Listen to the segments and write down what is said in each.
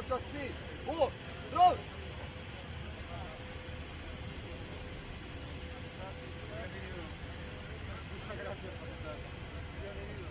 mucho speed. 1, 2. Muchas gracias por estar. Bienvenido.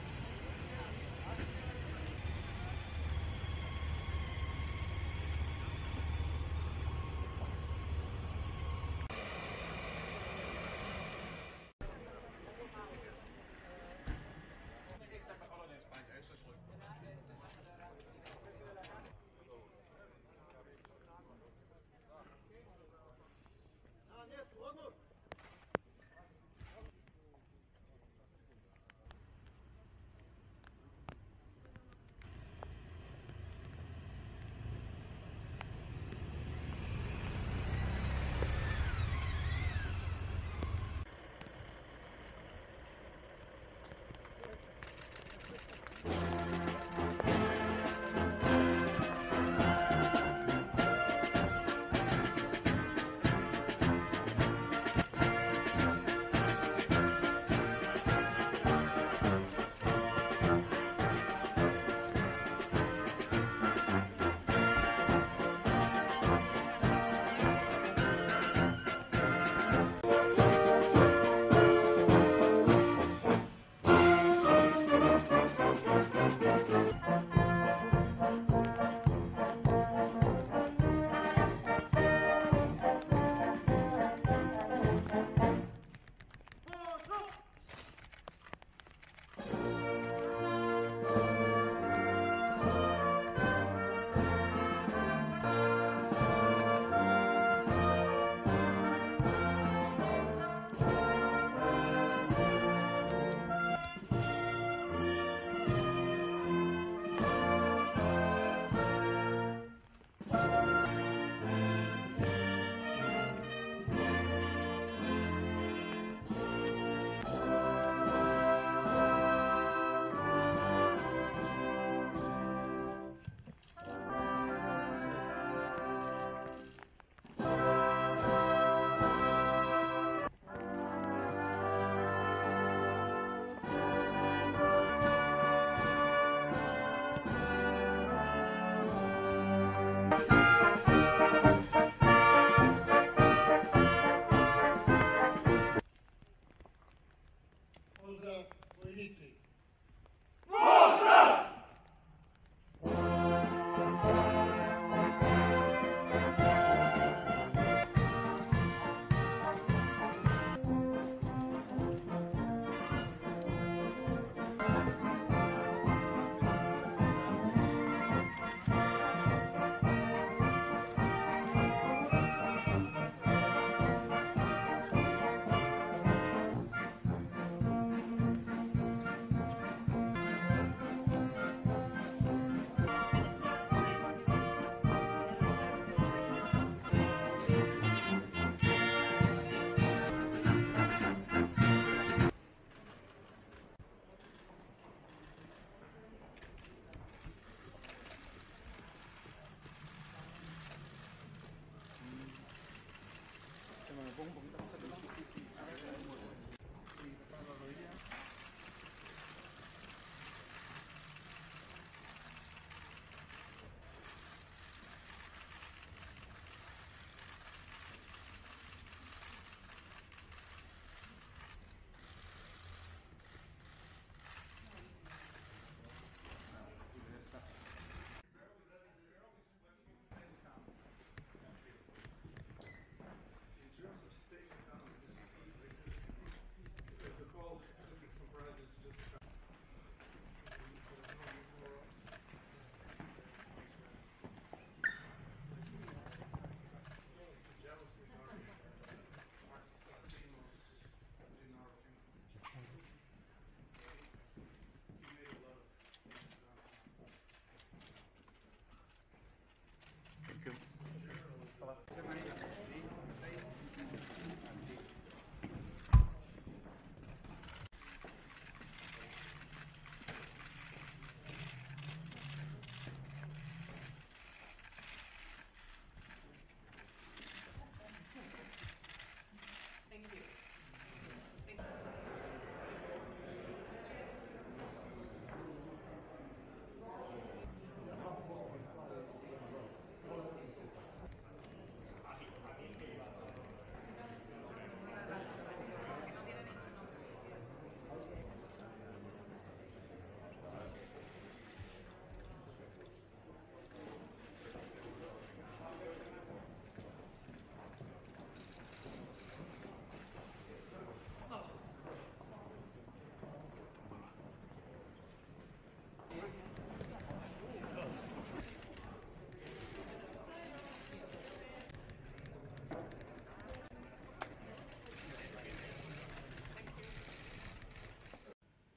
Space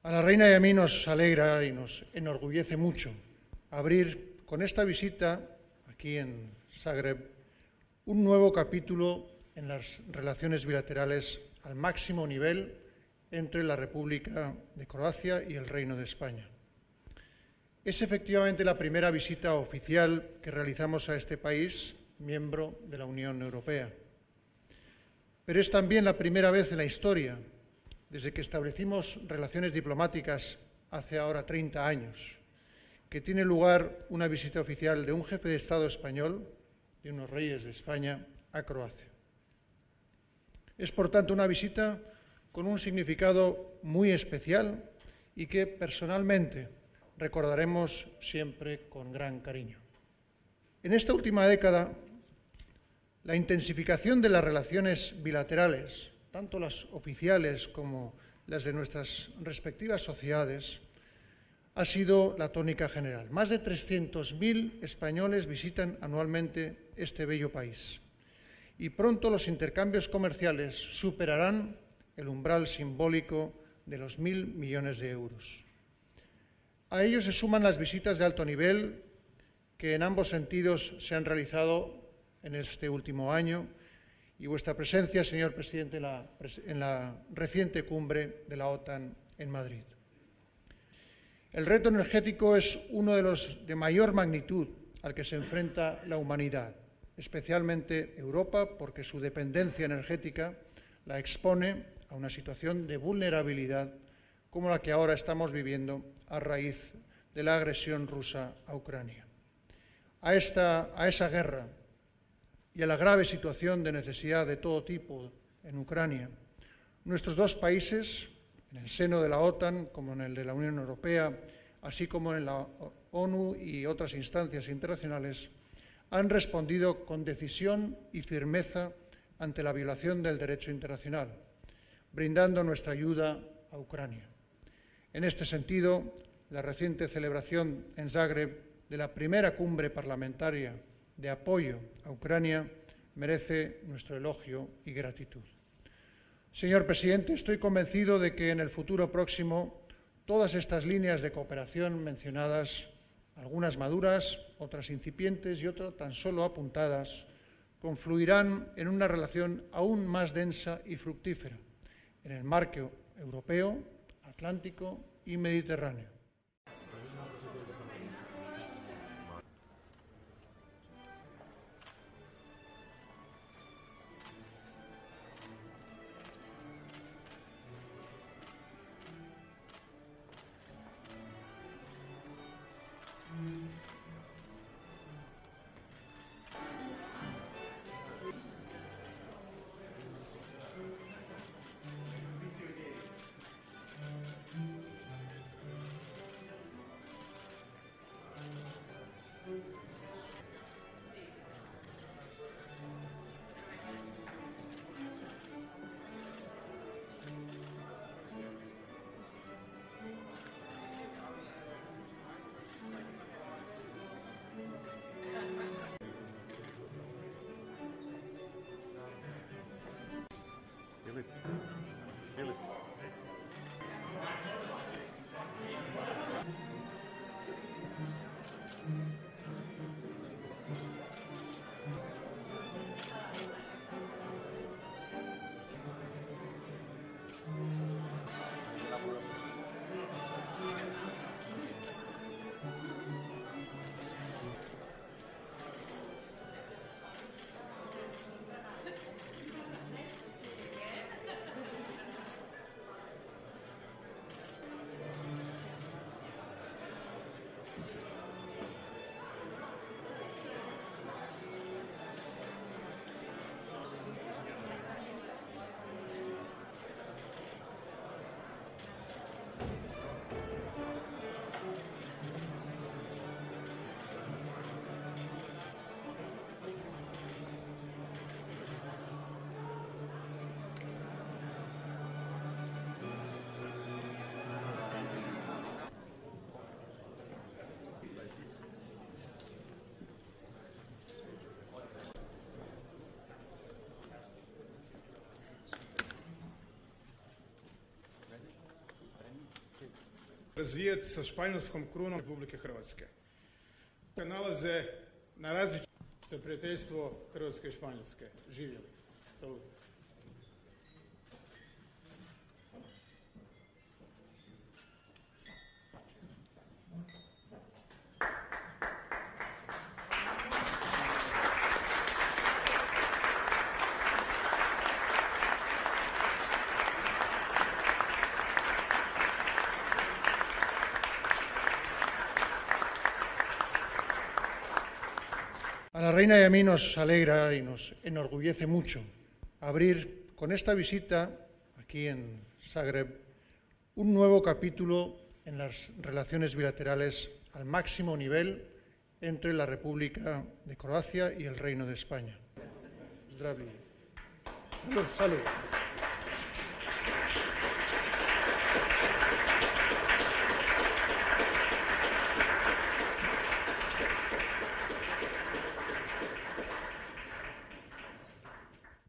A la Reina y a mí nos alegra y nos enorgullece mucho abrir con esta visita aquí en Zagreb un nuevo capítulo en las relaciones bilaterales al máximo nivel entre la República de Croacia y el Reino de España. Es efectivamente la primera visita oficial que realizamos a este país, miembro de la Unión Europea. Pero es también la primera vez en la historia, desde que establecimos relaciones diplomáticas hace ahora 30 años, que tiene lugar una visita oficial de un jefe de Estado español, de unos reyes de España, a Croacia. Es, por tanto, una visita con un significado muy especial y que personalmente recordaremos siempre con gran cariño. En esta última década, la intensificación de las relaciones bilaterales, tanto las oficiales como las de nuestras respectivas sociedades, ha sido la tónica general. Más de 300.000 españoles visitan anualmente este bello país y pronto los intercambios comerciales superarán el umbral simbólico de los 1.000 millones de euros. A ello se suman las visitas de alto nivel que en ambos sentidos se han realizado en este último año y vuestra presencia, señor presidente, en la reciente cumbre de la OTAN en Madrid. El reto energético es uno de los de mayor magnitud al que se enfrenta la humanidad, especialmente Europa, porque su dependencia energética la expone a una situación de vulnerabilidad como la que ahora estamos viviendo a raíz de la agresión rusa a Ucrania. A esa guerra y a la grave situación de necesidad de todo tipo en Ucrania, nuestros dos países, en el seno de la OTAN como en el de la Unión Europea, así como en la ONU y otras instancias internacionales, han respondido con decisión y firmeza ante la violación del derecho internacional, brindando nuestra ayuda a Ucrania. En este sentido, la reciente celebración en Zagreb de la primera cumbre parlamentaria de apoyo a Ucrania merece nuestro elogio y gratitud. Señor presidente, estoy convencido de que en el futuro próximo todas estas líneas de cooperación mencionadas, algunas maduras, otras incipientes y otras tan solo apuntadas, confluirán en una relación aún más densa y fructífera en el marco europeo, atlántico y mediterráneo. razvijati sa španjolskom krunom Republike Hrvatske. Nalaze na različitom za prijateljstvo Hrvatske i Španjolske. Živjeli. Salut. A la reina y a mí nos alegra y nos enorgullece mucho abrir con esta visita aquí en Zagreb un nuevo capítulo en las relaciones bilaterales al máximo nivel entre la República de Croacia y el Reino de España. Salud, salud.